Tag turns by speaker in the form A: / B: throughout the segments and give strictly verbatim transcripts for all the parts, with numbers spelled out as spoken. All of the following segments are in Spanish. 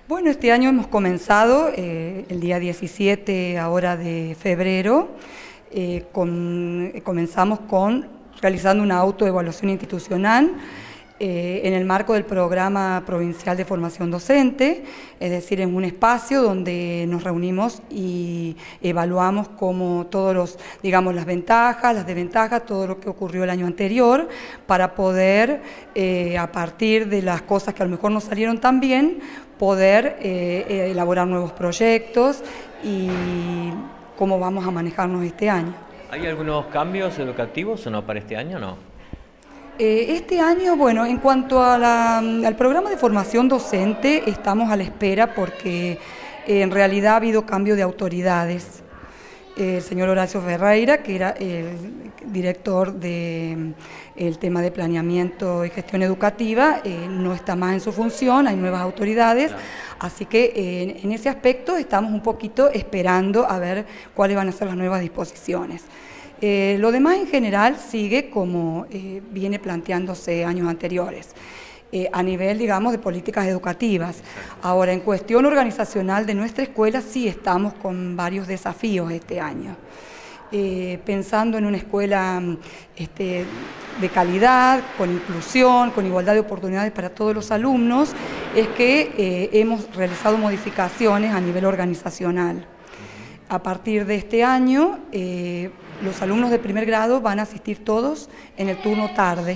A: Bueno, este año hemos comenzado eh, el día diecisiete ahora de febrero, eh, con, comenzamos con realizando una autoevaluación institucional eh, en el marco del Programa Provincial de Formación Docente, es decir, en un espacio donde nos reunimos y evaluamos como todos los, digamos, las ventajas, las desventajas, todo lo que ocurrió el año anterior, para poder, eh, a partir de las cosas que a lo mejor no salieron tan bien, poder eh, elaborar nuevos proyectos y cómo vamos a manejarnos este año.
B: ¿Hay algunos cambios educativos o no para este año o no?
A: Eh, este año, bueno, en cuanto a la, al programa de formación docente, estamos a la espera porque eh, en realidad ha habido cambio de autoridades. El señor Horacio Ferreira, que era el director del tema de planeamiento y gestión educativa, eh, no está más en su función, hay nuevas autoridades, claro. Así que eh, en ese aspecto estamos un poquito esperando a ver cuáles van a ser las nuevas disposiciones. Eh, lo demás en general sigue como eh, viene planteándose años anteriores. Eh, a nivel, digamos, de políticas educativas. Ahora, en cuestión organizacional de nuestra escuela, sí estamos con varios desafíos este año. Eh, pensando en una escuela este, de calidad, con inclusión, con igualdad de oportunidades para todos los alumnos, es que eh, hemos realizado modificaciones a nivel organizacional. A partir de este año, eh, los alumnos de primer grado van a asistir todos en el turno tarde.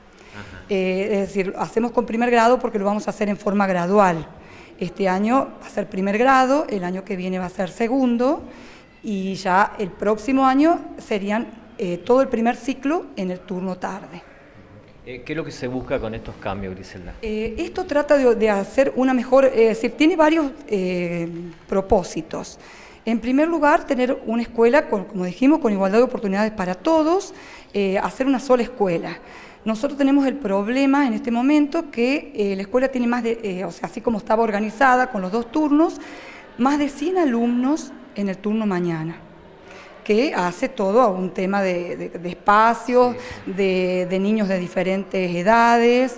A: Eh, es decir, hacemos con primer grado porque lo vamos a hacer en forma gradual. Este año va a ser primer grado, el año que viene va a ser segundo y ya el próximo año serían eh, todo el primer ciclo en el turno tarde.
B: Eh, ¿Qué es lo que se busca con estos cambios, Griselda?
A: Eh, esto trata de, de hacer una mejor, es decir, tiene varios eh, propósitos. En primer lugar, tener una escuela, con, como dijimos, con igualdad de oportunidades para todos, eh, hacer una sola escuela. Nosotros tenemos el problema en este momento que eh, la escuela tiene más de, eh, o sea, así como estaba organizada con los dos turnos, más de cien alumnos en el turno mañana, que hace todo a un tema de, de, de espacios, de, de niños de diferentes edades,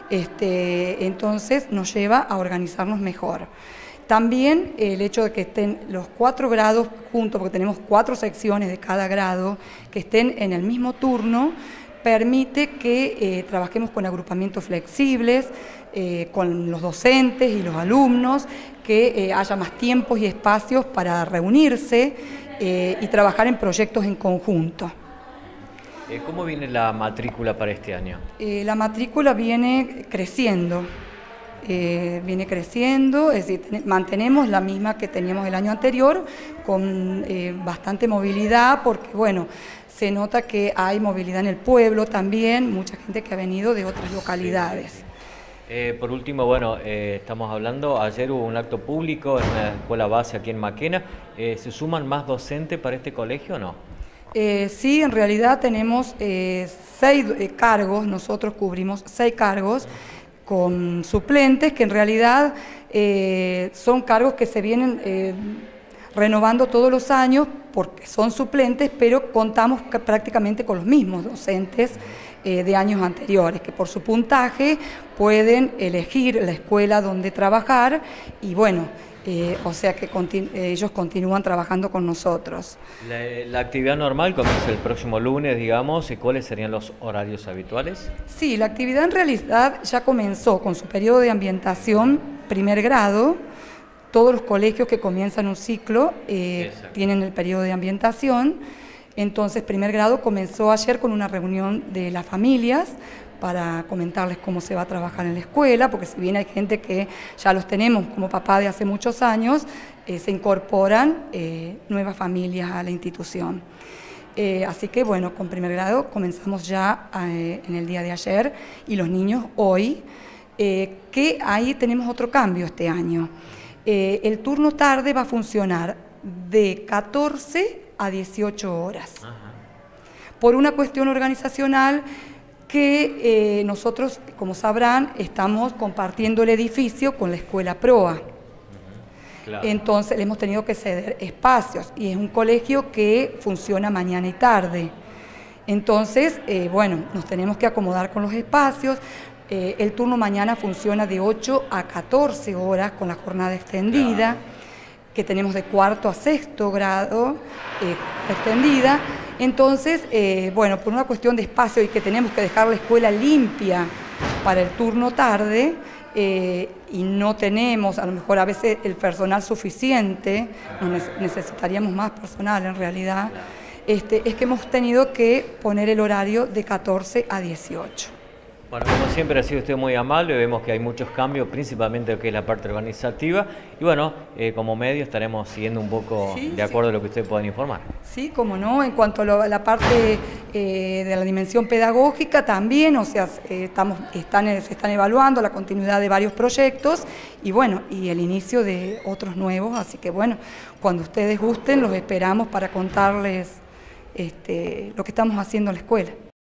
A: este, entonces nos lleva a organizarnos mejor. También el hecho de que estén los cuatro grados juntos, porque tenemos cuatro secciones de cada grado, que estén en el mismo turno, permite que eh, trabajemos con agrupamientos flexibles, eh, con los docentes y los alumnos, que eh, haya más tiempos y espacios para reunirse eh, y trabajar en proyectos en conjunto.
B: Eh, ¿Cómo viene la matrícula para este año?
A: Eh, la matrícula viene creciendo. Eh, viene creciendo, es decir, mantenemos la misma que teníamos el año anterior, con eh, bastante movilidad, porque bueno, se nota que hay movilidad en el pueblo también, mucha gente que ha venido de otras localidades.
B: Sí, sí. Eh, por último, bueno, eh, estamos hablando, ayer hubo un acto público en una escuela base aquí en Maquena, eh, ¿se suman más docentes para este colegio o no?
A: Eh, sí, en realidad tenemos eh, seis eh, cargos, nosotros cubrimos seis cargos, con suplentes, que en realidad eh, son cargos que se vienen eh, renovando todos los años porque son suplentes, pero contamos prácticamente con los mismos docentes eh, de años anteriores, que por su puntaje pueden elegir la escuela donde trabajar y bueno, eh, o sea que continu ellos continúan trabajando con nosotros.
B: La, la actividad normal comienza el próximo lunes, digamos, ¿y cuáles serían los horarios habituales?
A: Sí, la actividad en realidad ya comenzó con su periodo de ambientación, primer grado. Todos los colegios que comienzan un ciclo eh, tienen el periodo de ambientación. Entonces, primer grado comenzó ayer con una reunión de las familias para comentarles cómo se va a trabajar en la escuela, porque si bien hay gente que ya los tenemos como papá de hace muchos años, eh, se incorporan eh, nuevas familias a la institución. Eh, así que bueno, con primer grado comenzamos ya eh, en el día de ayer y los niños hoy, eh, que ahí tenemos otro cambio este año. Eh, el turno tarde va a funcionar de catorce a dieciocho horas. Ajá. Por una cuestión organizacional que eh, nosotros, como sabrán, estamos compartiendo el edificio con la Escuela Proa. Uh-huh. Claro. Entonces le hemos tenido que ceder espacios y es un colegio que funciona mañana y tarde. Entonces, eh, bueno, nos tenemos que acomodar con los espacios. Eh, el turno mañana funciona de ocho a catorce horas con la jornada extendida, que tenemos de cuarto a sexto grado eh, extendida. Entonces, eh, bueno, por una cuestión de espacio y que tenemos que dejar la escuela limpia para el turno tarde, eh, y no tenemos a lo mejor a veces el personal suficiente, nos necesitaríamos más personal en realidad, este, es que hemos tenido que poner el horario de catorce a dieciocho.
B: Bueno, como siempre ha sido usted muy amable, vemos que hay muchos cambios, principalmente lo que es la parte organizativa, y bueno, eh, como medio estaremos siguiendo un poco sí, de acuerdo sí. a lo que ustedes puedan informar.
A: Sí, como no, en cuanto a, lo, a la parte eh, de la dimensión pedagógica también, o sea, eh, estamos, están, se están evaluando la continuidad de varios proyectos y bueno, y el inicio de otros nuevos, así que bueno, cuando ustedes gusten los esperamos para contarles este, lo que estamos haciendo en la escuela.